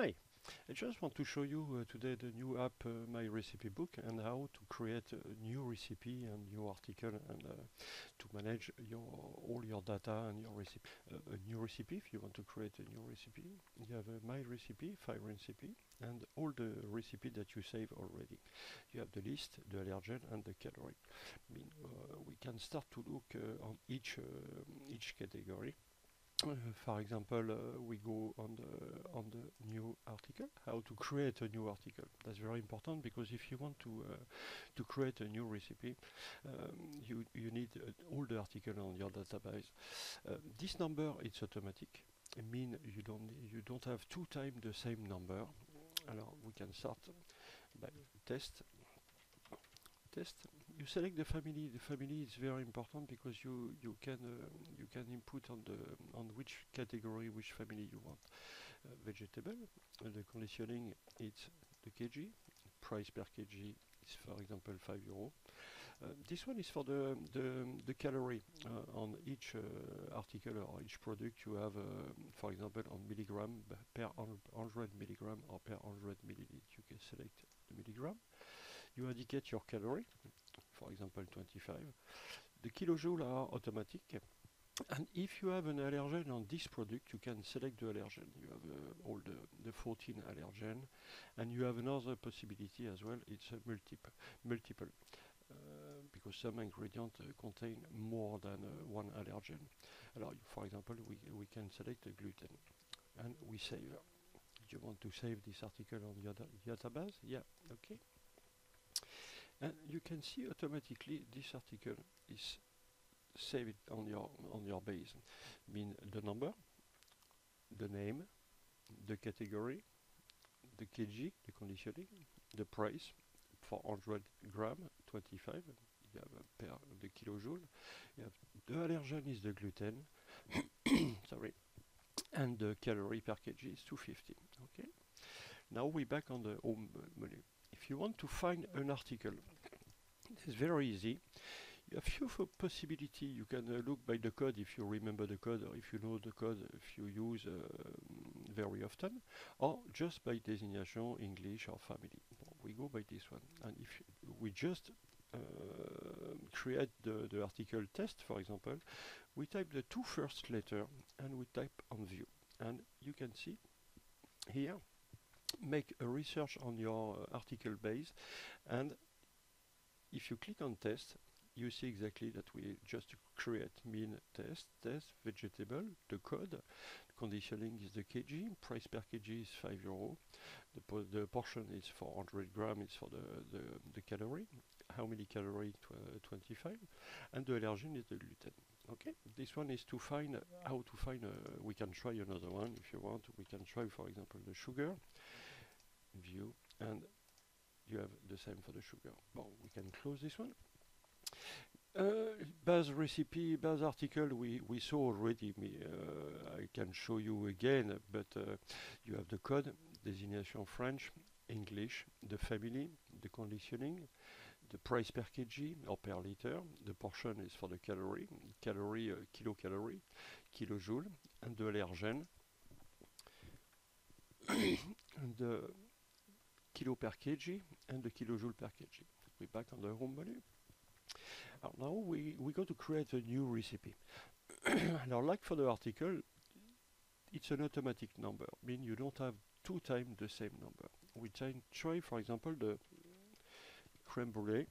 Hi, I just want to show you today the new app My Recipe Book and how to create a new recipe and new article and to manage all your data and your recipe. A new recipe, if you want to create a new recipe, you have a My Recipe, File Recipe, and all the recipe that you save already. You have the list, the allergen, and the calorie. We can start to look on each category. For example, we go on the new article, how to create a new article. That's very important because if you want to create a new recipe, you need all the article on your database. This number it's automatic. It means you don't have two times the same number. Alors, we can start by test. You select the family. The family is very important because you can input on which category, which family you want. Vegetable. The conditioning it's the kg. Price per kg is for example €5. This one is for the calorie. On each article or each product you have, for example, on milligram per 100 milligram or per 100 milliliter. You can select the milligram. You indicate your calorie, for example 25. The kilojoule are automatic. And if you have an allergen on this product, you can select the allergen. You have all the 14 allergen. And you have another possibility as well, it's a multiple. Because some ingredients contain more than one allergen. For example, we can select the gluten. And we save. You want to save this article on your database? Yeah, okay. And you can see automatically this article is saved on your base. Mean the number, the name, the category, the kg, the conditioning, the price for 100 gram, 25. You have per the kilojoule. You have the allergen is the gluten. Sorry, and the calorie per kg is 250. Okay. Now we're back on the home menu. If you want to find an article, it's very easy. You have few possibility. You can look by the code if you remember the code, or if you know the code, if you use very often, or just by designation, English or family. We go by this one, and if we just create the article test, for example, we type the two first letter and we type on view, and you can see here. Make a research on your article base, and if you click on test, you see exactly that we just create mean test, vegetable, the code, conditioning is the kg, price per kg is €5, the portion is for 100 gram, is for the calorie, how many calories, 25, and the allergen is the gluten. Okay, this one is to find how to find, we can try another one if you want. We can try, for example, the sugar, view, and you have the same for the sugar. Well, we can close this one. Base recipe, base article, we saw already. I can show you again, but you have the code, designation French, English, the family, the conditioning, the price per kg or per liter, the portion is for the calorie, kilocalorie, kilojoule, and the allergen, and the kilo per kg and the kilojoule per kg. We're back on the home menu. Now we go to create a new recipe. Now, like for the article, it's an automatic number, meaning you don't have two times the same number. We try, for example, the creme brulee.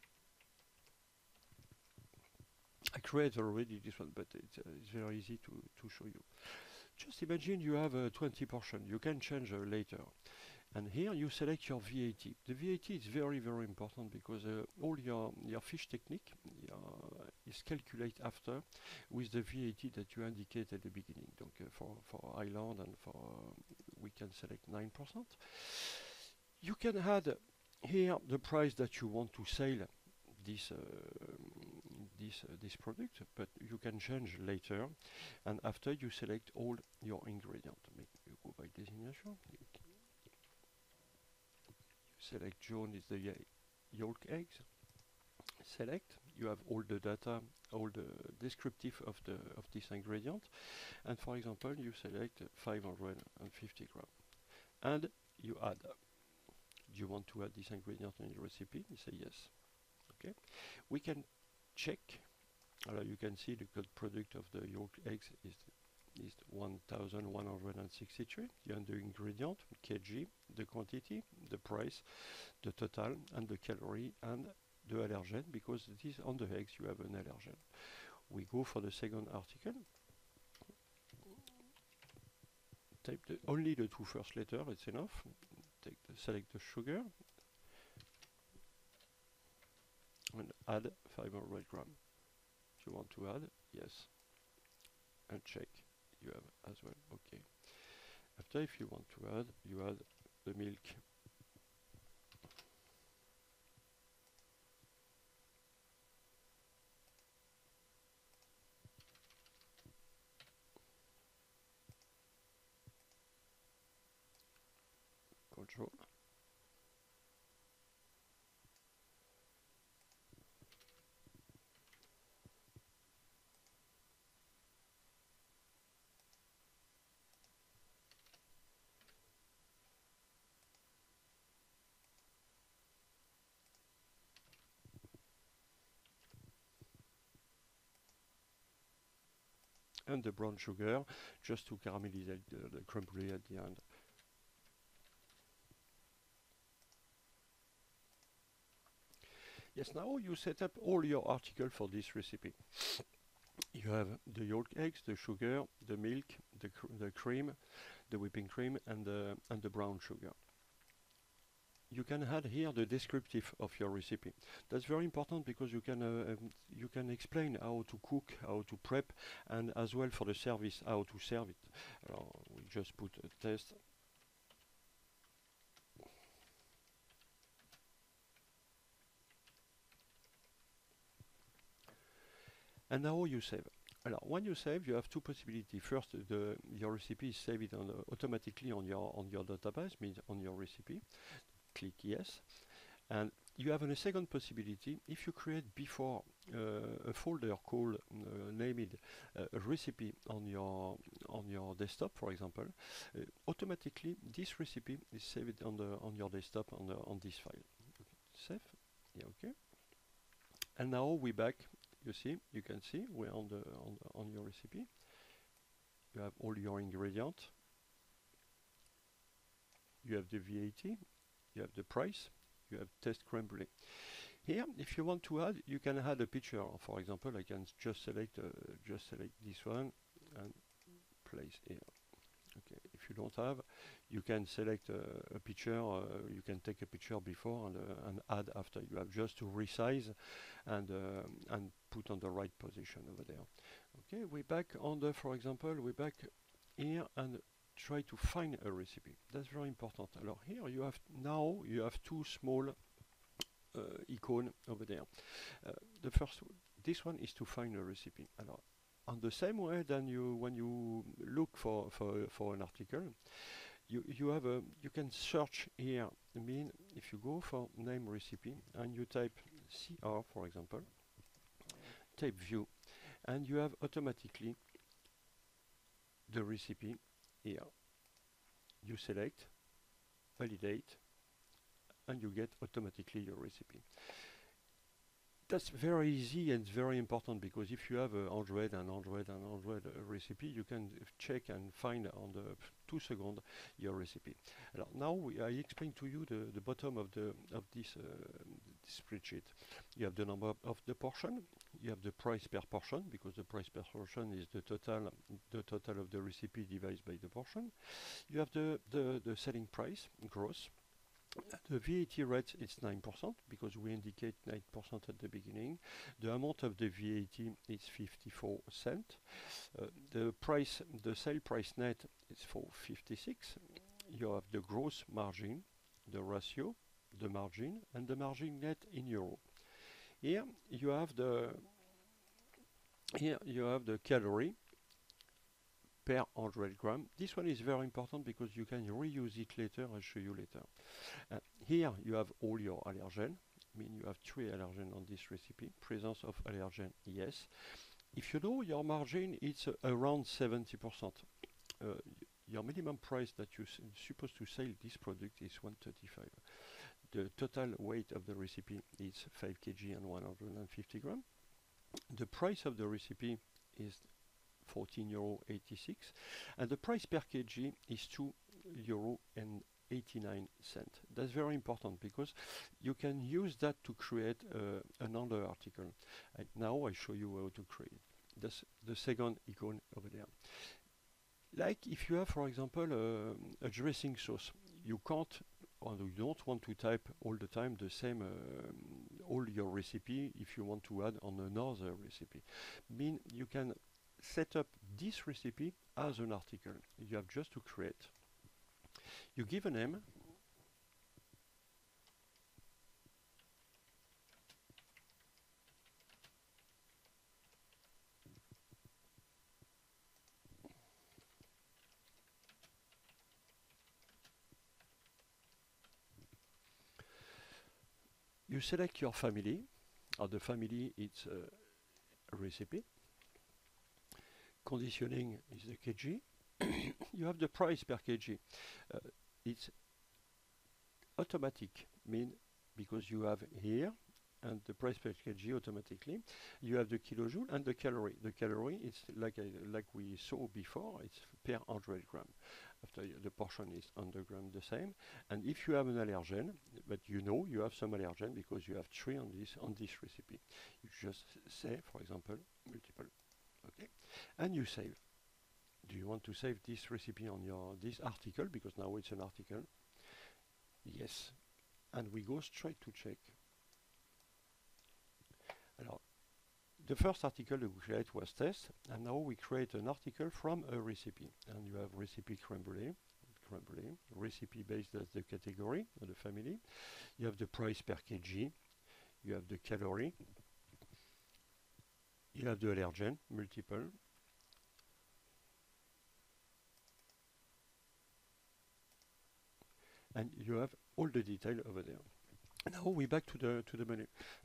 I created already this one, but it's very easy to show you. Just imagine you have 20 portions. You can change later. And here you select your VAT. The VAT is very, very important because all your fish technique is calculated after with the VAT that you indicate at the beginning. Donc for Ireland and for we can select 9%. You can add here the price that you want to sell this product, but you can change later. And after you select all your ingredients. You go by designation. Select jaune is the yolk eggs. Select. You have all the data, all the descriptive of this ingredient. And for example, you select 550 grams. and you add. Do you want to add this ingredient in your recipe? You say yes. Okay. We can check. You can see the product of the yolk eggs is 1163. You have the ingredient, kg, the quantity, the price, the total, and the calorie, and the allergen, because it is on the eggs you have an allergen. We go for the second article. Type only the two first letters, it's enough. Select the sugar and add 500 grams. Do you want to add? Yes. And check. You have as well. Okay. After, if you want to add, you add the milk. Control. And the brown sugar, just to caramelize the creme brulee at the end. Yes, now you set up all your articles for this recipe. You have the yolk eggs, the sugar, the milk, the cream, the whipping cream, and the brown sugar. You can add here the descriptive of your recipe. That's very important because you can explain how to cook, how to prep, and as well for the service, how to serve it. We just put a test. And now you save. When you save, you have two possibilities. First, your recipe is saved automatically on your database, means on your recipe. Click yes. And you have a second possibility. If you create before a folder called named recipe on your desktop, for example, automatically this recipe is saved on your desktop on this file. Okay. Save. Yeah. Okay. And now we back. You can see we're on your recipe. You have all your ingredients. You have the VAT. You have the price. You have test creme brulee. Here, if you want to add, you can add a picture. For example, I can just select this one and place here. Okay. If you don't have, you can select a picture. You can take a picture before and add after. You have just to resize and put on the right position over there. Okay. We're back on the. For example, we're back here and try to find a recipe. That's very important. Here you have two small icons over there. The first, this one is to find a recipe. On the same way than when you look for an article, you can search here. I mean, if you go for name recipe and you type CR, for example, type view, and you have automatically the recipe here. You select, validate, and you get automatically your recipe. That's very easy and very important because if you have an Android recipe, you can check and find on the 2 seconds your recipe. Now I explain to you the bottom of this spreadsheet. You have the number of the portion. You have the price per portion because the price per portion is the total of the recipe divided by the portion. You have the selling price, gross. The VAT rate is 9% because we indicate 9% at the beginning. The amount of the VAT is 54 cents. The sale price net is for 56. You have the gross margin, the ratio, the margin, and the margin net in euro. Here you have the calorie per 100 grams. This one is very important because you can reuse it later. I'll show you later. Here you have all your allergen. I mean, you have 3 allergens on this recipe. Presence of allergen, yes. If you know your margin, it's around 70%. your minimum price that you're supposed to sell this product is 135. The total weight of the recipe is 5 kg and 150 grams. The price of the recipe is €14.86, and the price per kg is €2.89. That's very important because you can use that to create another article. And now I show you how to create. That's the second icon over there. Like if you have, for example, a dressing sauce, you can't, or you don't want to type all the time the same, all your recipe if you want to add on another recipe. You can set up this recipe as an article. You have just to create. You give a name. You select your family, or the family it's a recipe. Conditioning is the kg. You have the price per kg. It's automatic, because you have here and the price per kg automatically. You have the kilojoule and the calorie. The calorie is like we saw before. It's per 100 gram. After the portion is 100 grams the same. And if you have an allergen, but you know you have some allergen because you have 3 on this recipe, you just say, for example, multiple. Okay, and you save. Do you want to save this recipe on this article, because now it's an article? Yes, and we go straight to check. Alors, the first article we create was test, and now we create an article from a recipe. And you have recipe crème brûlée, recipe based as the category or the family. You have the price per kg, you have the calorie, you have the allergen, multiple. And you have all the detail over there. Now we back to the menu.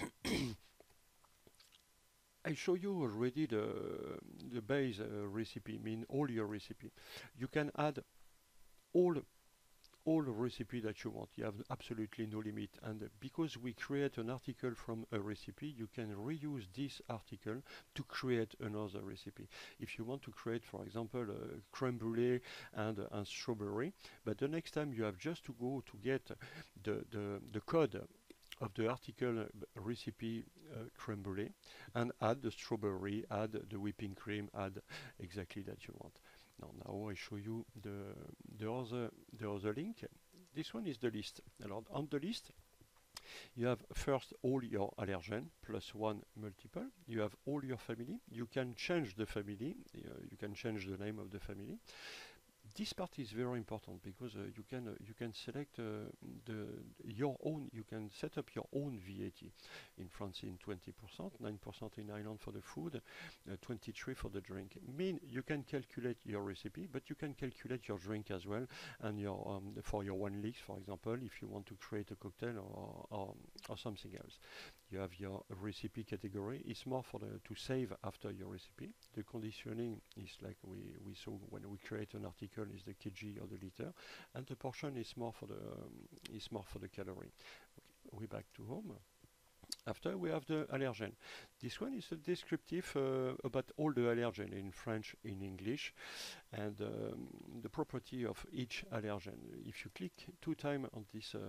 I show you already the base recipe, all your recipe. You can add all the recipe that you want. You have absolutely no limit. And because we create an article from a recipe, you can reuse this article to create another recipe. If you want to create, for example, crème brûlée and strawberry, but the next time you have just to go to get the code of the article recipe crème brûlée and add the strawberry, add the whipping cream, add exactly that you want. Now I show you the other link. This one is the list. On the list, you have first all your allergen plus 1 multiple. You have all your family. You can change the family. You can change the name of the family. This part is very important because you can select your own. You can set up your own VAT. In France, in 20%, 9% in Ireland for the food, 23% for the drink. You can calculate your recipe, but you can calculate your drink as well, and your for your 1 liter, for example, if you want to create a cocktail or something else. You have your recipe category. It's more for to save after your recipe. The conditioning is like we saw when we create an article, is the kg or the liter, and the portion is more for the calorie. Okay, we back to home. After we have the allergen. This one is a descriptive about all the allergen in French, in English, and the property of each allergen. If you click 2 times on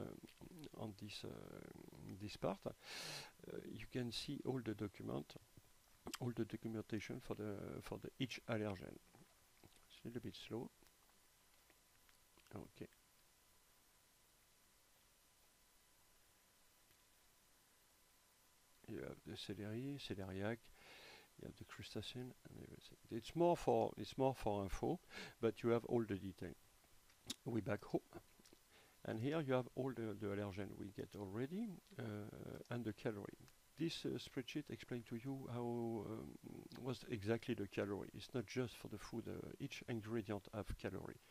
this part, you can see all the documentation for the each allergen. It's a little bit slow. Okay. You have the celery, celeriac, you have the crustacean, and everything. It's more for info, but you have all the detail. We back home, and here you have all the allergen we get already and the calorie. This spreadsheet explains to you how was exactly the calorie. It's not just for the food. Each ingredient have calorie.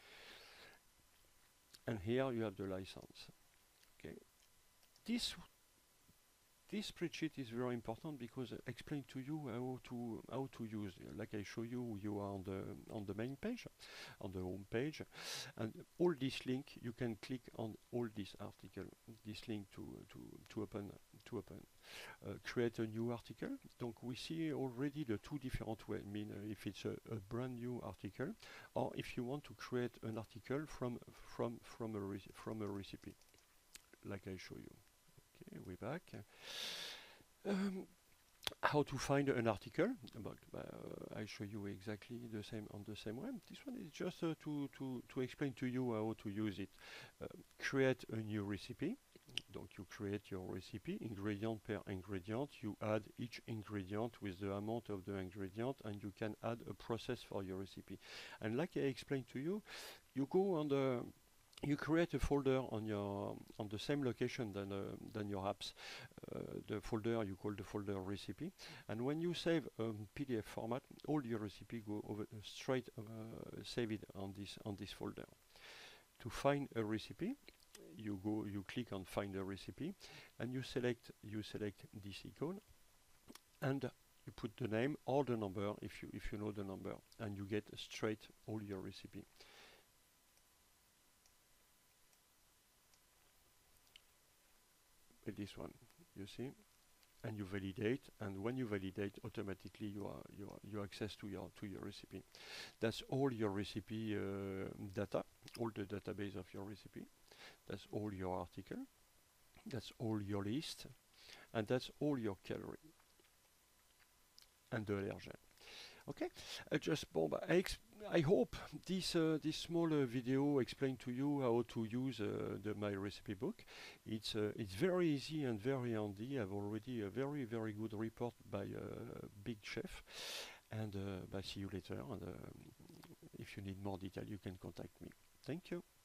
And here you have the license. Okay. this spreadsheet is very important because it explains to you how to use. Like I show you, you are on the main page, on the home page, and all this link you can click on all this article. This link to open. Create a new article. Donc we see already the two different ways. I mean, if it's a brand new article, or if you want to create an article from a recipe, like I show you. Okay, we're back. How to find an article? I show you exactly the same on the same way. This one is just to explain to you how to use it. Create a new recipe. Donc you create your recipe, ingredient per ingredient. You add each ingredient with the amount of the ingredient, and you can add a process for your recipe. And like I explained to you, you go on the you create a folder on the same location than your apps. The folder you call the folder recipe, and when you save PDF format, all your recipe go over straight save it on this folder. To find a recipe, you click on find a recipe, and you select this icon, and you put the name or the number if you know the number, and you get straight all your recipe. With this one, you see, and you validate, and when you validate, automatically you access to your recipe. That's all your recipe data, all the database of your recipe. That's all your article. That's all your list, and that's all your calorie and the allergen. Okay, I hope this small video explained to you how to use my recipe book. It's very easy and very handy. I have already a very good report by Big Chef, and see you later. And if you need more detail, you can contact me. Thank you.